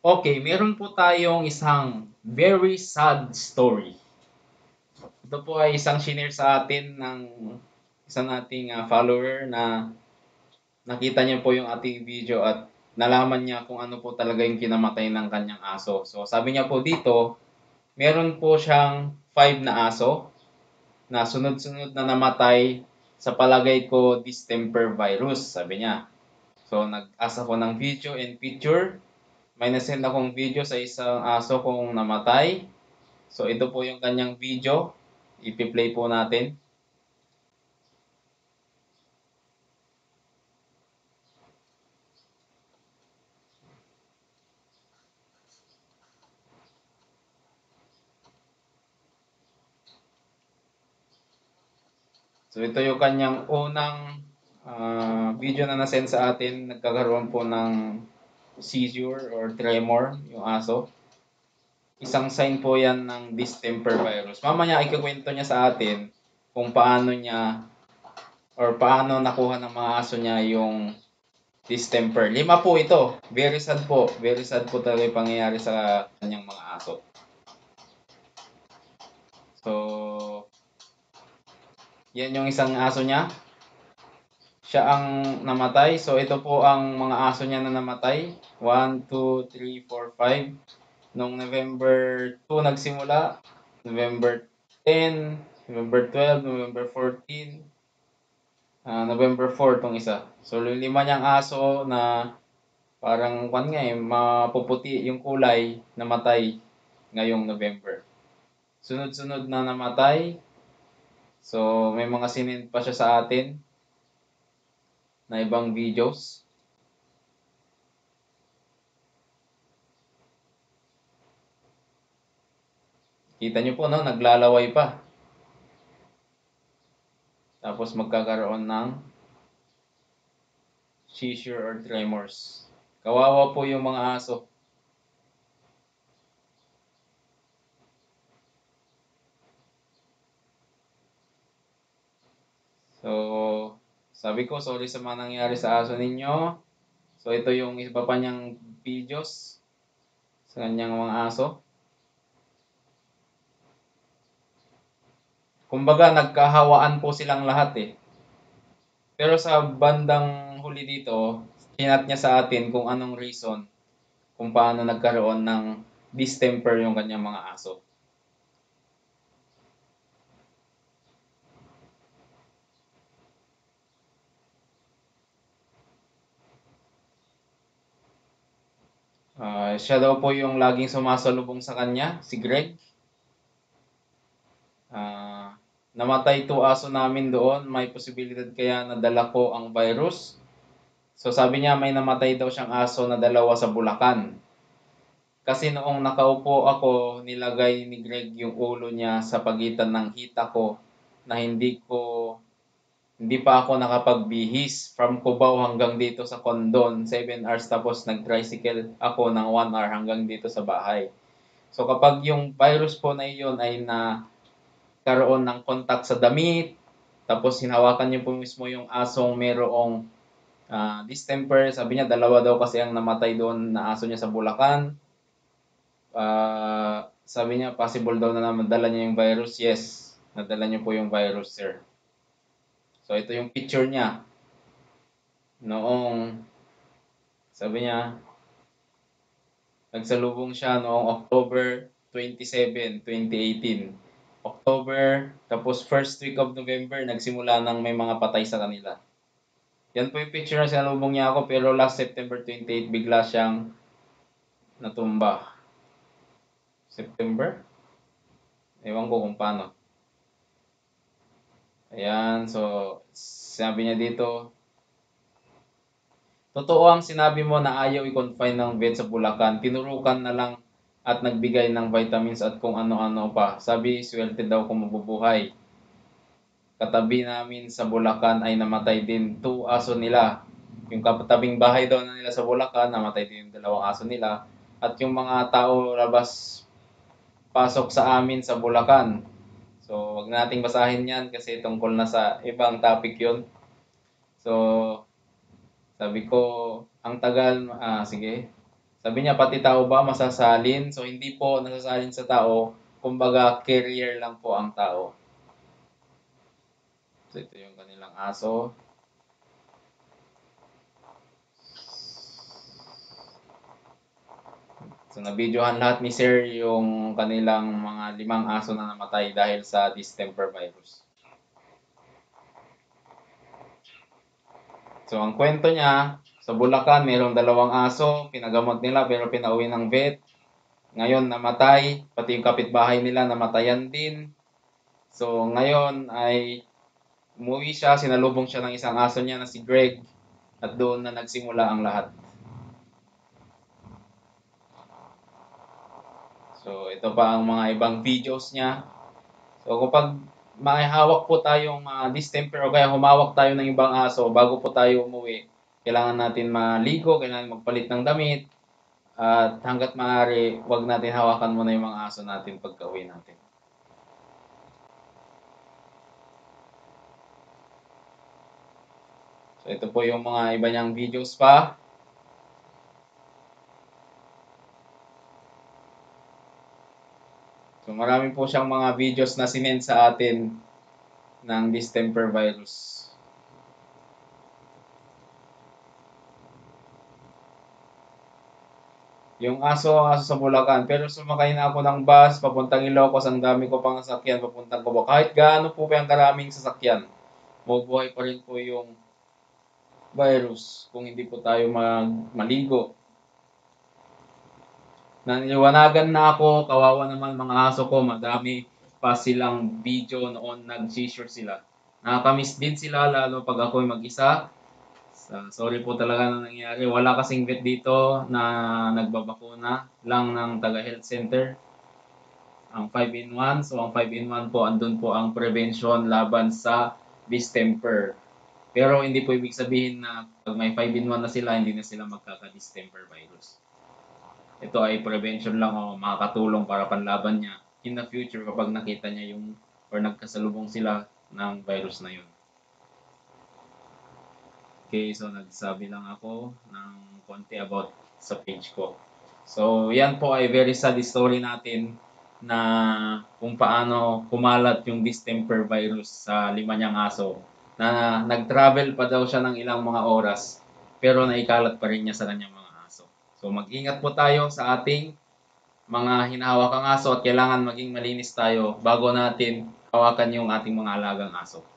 Okay, meron po tayong isang very sad story. Ito po ay isang shinare sa atin ng isang nating follower na nakita niya po yung ating video at nalaman niya kung ano po talaga yung kinamatay ng kanyang aso. So sabi niya po dito, meron po siyang 5 na aso na sunod-sunod na namatay sa palagay ko distemper virus, sabi niya. So nag-asa ko ng video and picture. May nasend akong video sa isang aso kong namatay. So ito po yung kanyang video. Ipi-play po natin. So ito yung kanyang unang video na nasend sa atin. Nagkakaroon po ng seizure or tremor yung aso. Isang sign po yan ng distemper virus. Mamaya ikukwento niya sa atin kung paano niya or paano nakuha ng mga aso niya yung distemper. 5 po ito. Very sad po. Very sad po talaga yung pangyayari sa kanyang mga aso. So, yan yung isang aso niya. Siya ang namatay. So, ito po ang mga aso niya na namatay. 1, 2, 3, 4, 5. Noong November 2 nagsimula. November 10, November 12, November 14, November 4 tong isa. So, 5 niyang aso na parang mapuputi yung kulay, namatay ngayong November. Sunod-sunod na namatay. So, may mga sinend pa siya sa atin na ibang videos. Kita nyo po, no? Naglalaway pa. Tapos magkakaroon ng seizure or tremors. Kawawa po yung mga aso. So, sabi ko, sorry sa mga nangyari sa aso ninyo. So, ito yung iba pa niyang videos sa kanyang mga aso. Kumbaga, nagkahawaan po silang lahat eh. Pero sa bandang huli dito, hinat niya sa atin kung anong reason kung paano nagkaroon ng distemper yung kanyang mga aso. Siya daw po yung laging sumasalubong sa kanya, si Greg. Namatay to aso namin doon, may posibilidad kaya nadala ko ang virus. So sabi niya may namatay daw siyang aso na 2 sa Bulacan. Kasi noong nakaupo ako, nilagay ni Greg yung ulo niya sa pagitan ng hita ko na hindi pa ako nakapagbihis from Cubao hanggang dito sa Condon, 7 hours tapos nag-tricycle ako ng 1 hour hanggang dito sa bahay. So kapag yung virus po na iyon ay karoon ng contact sa damit, tapos hinawakan niyo po mismo yung asong merong distemper, sabi niya 2 daw kasi ang namatay doon na aso niya sa Bulacan. Sabi niya possible daw na madala niya yung virus. Yes, nadala niyo po yung virus, sir. So ito yung picture niya noong, sabi niya, nagsalubong siya noong October 27, 2018. October, tapos first week of November, nagsimula nang may mga patay sa kanila. Yan po yung picture na sinalubong niya ako, pero last September 28, bigla siyang natumba. September? Ewan ko kung paano. Ayan, so sabi niya dito, totoo ang sinabi mo na ayaw i-confine ng vet sa Bulacan. Tinurukan na lang at nagbigay ng vitamins at kung ano-ano pa. Sabi, swerte daw kung mabubuhay. Katabi namin sa Bulacan ay namatay din 2 aso nila. Yung katabing bahay daw na nila sa Bulacan, namatay din yung 2 aso nila. At yung mga tao labas pasok sa amin sa Bulacan. So, wag nating basahin yan kasi tungkol na sa ibang topic yun. So, sabi ko, ang tagal, sige. Sabi niya, pati tao ba masasalin? So, hindi po nasasalin sa tao. Kumbaga, carrier lang po ang tao. So, ito yung kanilang aso. So, nabidyohan lahat ni Sir yung kanilang mga 5 aso na namatay dahil sa distemper virus. So, ang kwento niya, sa Bulacan, mayroong 2 aso, pinagamot nila pero pinauwi ng vet. Ngayon, namatay, pati yung kapitbahay nila namatayan din. So, ngayon ay umuwi siya, sinalubong siya ng isang aso niya na si Greg at doon na nagsimula ang lahat. So, ito pa ang mga ibang videos niya. So, kapag may hawak po tayong distemper o kaya humawak tayo ng ibang aso bago po tayo umuwi, kailangan natin maligo, kailangan magpalit ng damit, at hanggat maaari, wag natin hawakan muna yung mga aso natin pagka-uwi natin. So, ito po yung mga iba niyang videos pa. So, marami po siyang mga videos na sinend sa atin ng distemper virus. Yung ang aso sa Bulacan. Pero sumakay na ako ng bus, papuntang Ilocos, ang dami ko pang sasakyan, papuntang Cubao. Kahit gaano po kayang karaming sasakyan, mabubuhay pa rin po yung virus kung hindi po tayo maligo. Naniwanagan na ako, kawawa naman mga aso ko, madami pa silang video noon nag-seizure sila. Nakakamiss din sila lalo pag ako'y mag-isa. Sorry po talaga na nangyari. Wala kasing vet dito na nagbabakuna lang ng taga-health center. Ang 5-in-1. So, ang 5-in-1 po, andun po ang prevention laban sa distemper. Pero hindi po ibig sabihin na pag may 5-in-1 na sila, hindi na sila magkaka-distemper virus. Ito ay prevention lang o makakatulong para panlaban niya in the future kapag nakita niya yung or nagkasalubong sila ng virus na yun. Okay, so nagsabi lang ako ng konti about sa page ko. So, yan po ay very sad story natin na kung paano kumalat yung distemper virus sa 5 niyang aso na nag-travel pa daw siya ng ilang mga oras pero naikalat pa rin niya sa kanyang mga aso. So, mag-ingat po tayo sa ating mga hinahawakang aso at kailangan maging malinis tayo bago natin hawakan yung ating mga alagang aso.